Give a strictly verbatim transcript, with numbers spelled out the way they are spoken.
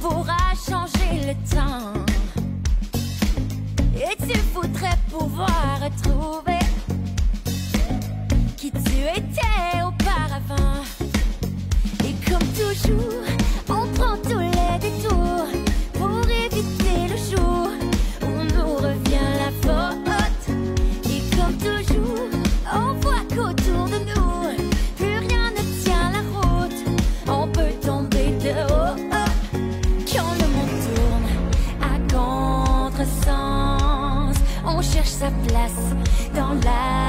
pourra changer le temps. Et tu voudrais pouvoir retrouver qui tu étais auparavant. Et comme toujours, on prend tous les détours pour éviter le jour où nous revient la faute. Et comme toujours, on voit qu'autour de nous, plus rien ne tient la route. On peut tomber de haut quand le monde tourne à contresens. On cherche sa place dans la